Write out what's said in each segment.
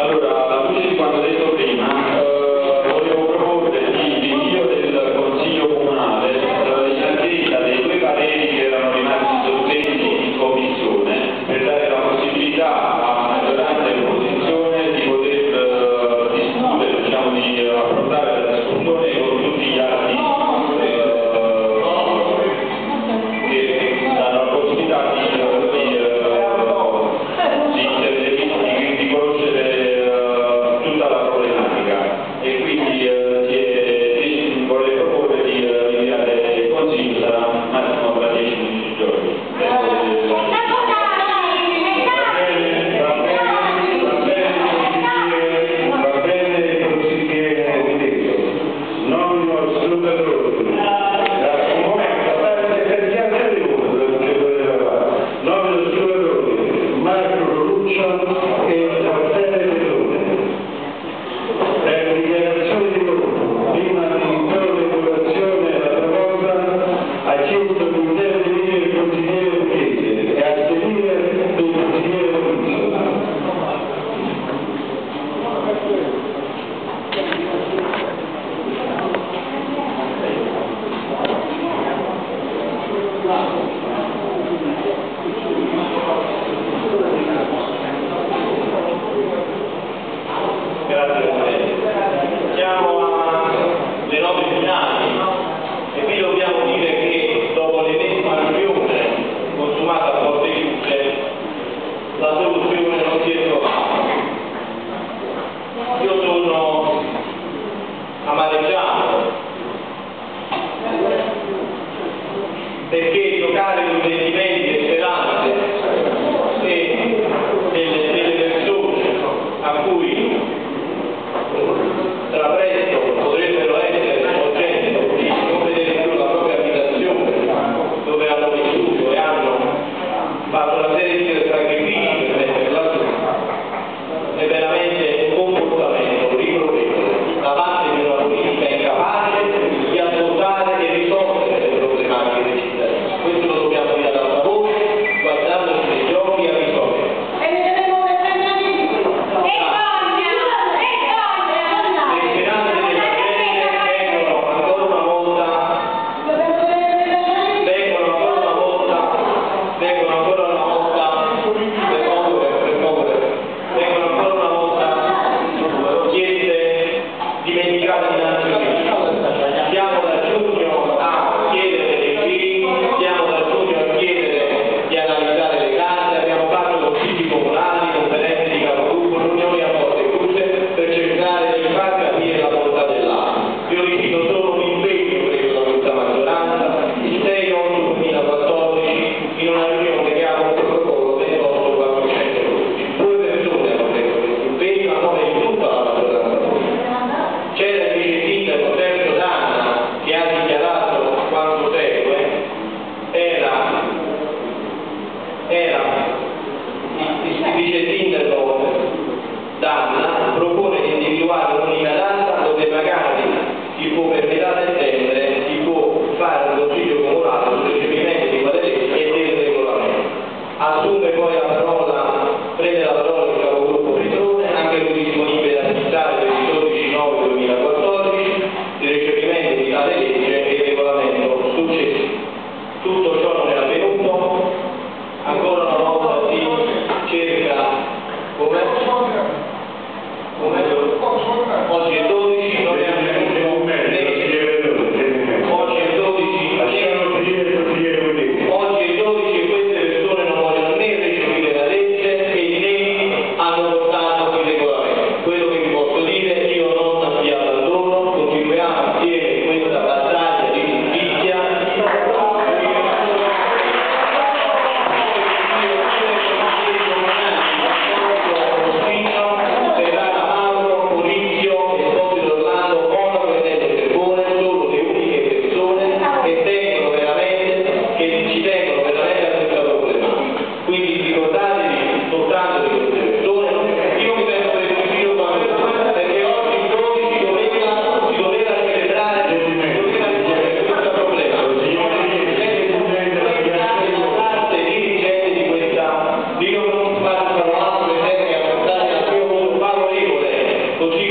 Allora, alla luce di quanto detto prima, volevo proporre il rinvio del Consiglio Comunale in attesa dei due pareri che erano rimasti sospesi in Commissione per dare la possibilità a maggioranza e opposizione di poter discutere, diciamo, di affrontare la discussione con tutti gli atti che danno la possibilità di conoscere tutta la problematica, e quindi vorrei proporre di rinviare il Consiglio, sarà massimo tra 10-15 giorni. Va bene il consigliere Vitezio, non lo sfruttatore. Un momento, per chiarire non lo sfruttatore, Marco Luccio e Raffaele Melone. Per dichiarazione di voto, prima di porre in votazione la proposta, ha chiesto di intervenire il consigliere Vitezio e a seguire il consigliere Luccio. Grazie a lei. Siamo alle note finali e qui dobbiamo dire che dopo l'ennesima riunione consumata a porte chiuse la soluzione non si è trovata. Io sono amareggiato perché giocare con sentimenti e speranze e delle persone a cui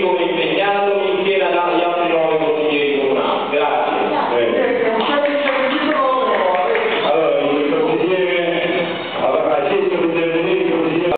come impegnare